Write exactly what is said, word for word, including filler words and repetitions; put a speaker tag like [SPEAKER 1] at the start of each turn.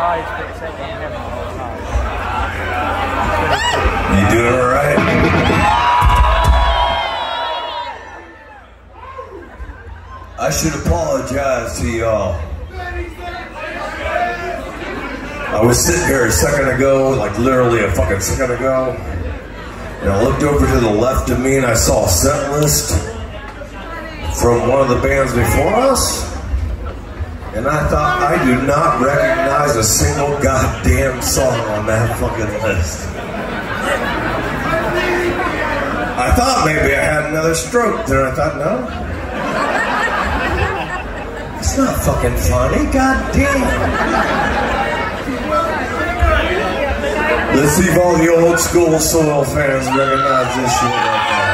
[SPEAKER 1] guys that say I'm having a hard time.
[SPEAKER 2] You doing all right? I should apologize to y'all. I was sitting here a second ago, like literally a fucking second ago, and I looked over to the left of me and I saw a set list from one of the bands before us, and I thought, I do not recognize a single goddamn song on that fucking list. I thought maybe I had another stroke there. I thought, no. It's not fucking funny, goddamn. Let's see if all the old school soul fans recognize this shit right now.